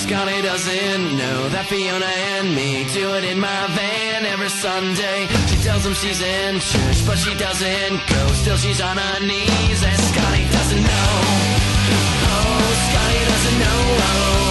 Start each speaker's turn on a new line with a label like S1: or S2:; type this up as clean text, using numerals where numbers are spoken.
S1: Scotty doesn't know that Fiona and me do it in my van every Sunday. She tells him she's in church, but she doesn't go. Still she's on her knees, and Scotty doesn't know. Oh, Scotty doesn't know.